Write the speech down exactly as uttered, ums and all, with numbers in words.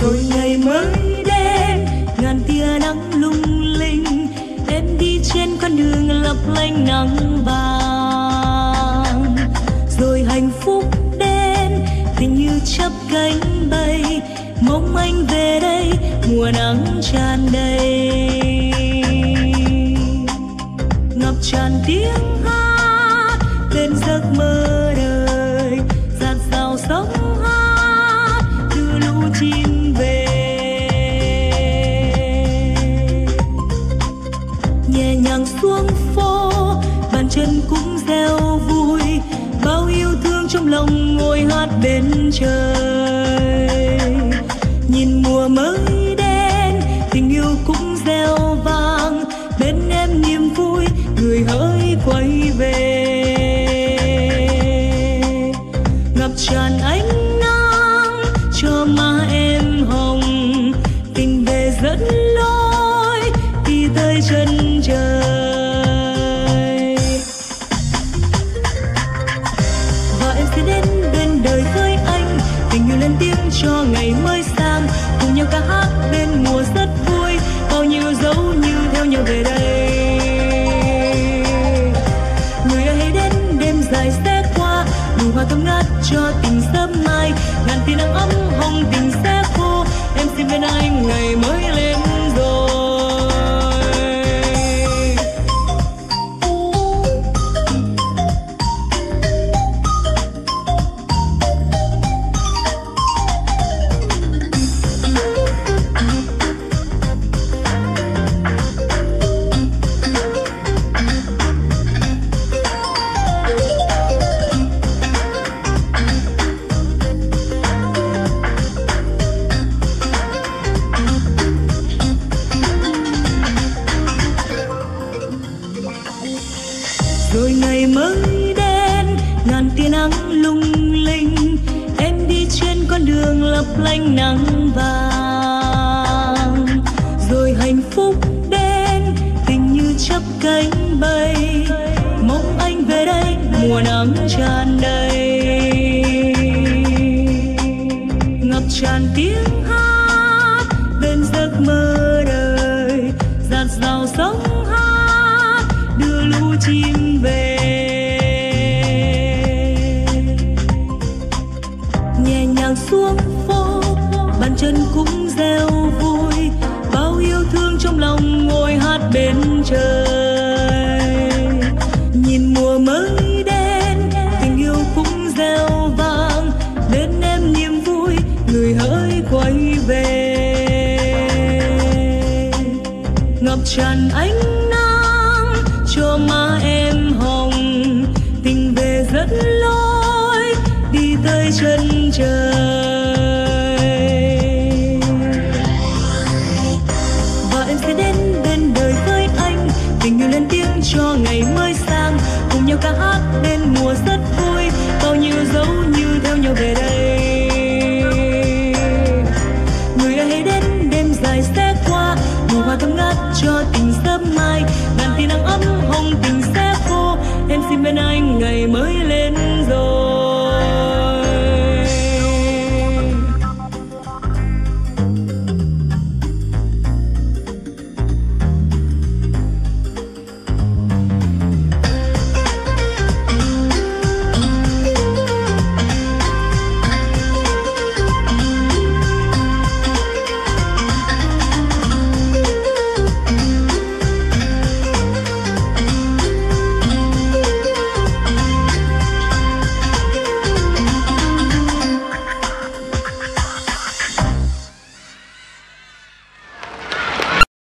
rồi ngày mới đến, ngàn tia nắng lung linh, em đi trên con đường lấp lánh nắng vàng. Rồi hạnh phúc đến, tình như chắp cánh bay, mong anh về đây mùa nắng tràn đầy. Ngập tràn tiếng hát bên giấc mơ đời, dạt dào sóng hát đưa lũ chim về. Nhẹ nhàng xuống phố, bàn chân cũng reo vui, bao yêu thương trong lòng ngồi hát bên trời. Nhìn mùa mới đến, tình yêu cũng reo vang, bên em niềm vui người hỡi quay về. Ngập tràn ánh nắng cho má em hồng, tình về dẫn lối đi tới chân trời. Và em sẽ đến bên đời với anh, tình yêu lên tiếng cho ngày mới sang, cùng nhau ca hát bên mùa rất vui, bao nhiêu dấu như theo nhau về đây. Người ơi hãy đến đêm dài sẽ qua, nụ hoa thơm ngát cho tình sớm mai, ngàn tia nắng ấm hồng tình sẽ khô, em xin bên anh ngày mới lên rồi. Rồi ngày mới đến, ngàn tia nắng lung linh, em đi trên con đường lấp lánh nắng vàng. Rồi hạnh phúc đến, tình như chắp cánh bay, mong anh về đây mùa nắng tràn đầy. Ngập tràn tiếng hát bên giấc mơ đời, dạt dào sóng hát đưa lũ chim về. Nhẹ nhàng xuống phố, bàn chân cũng reo vui, bao yêu thương trong lòng ngồi hát bên trời. Nhìn mùa mới đến, tình yêu cũng reo vang, bên em niềm vui người hỡi quay về. Ngập tràn ánh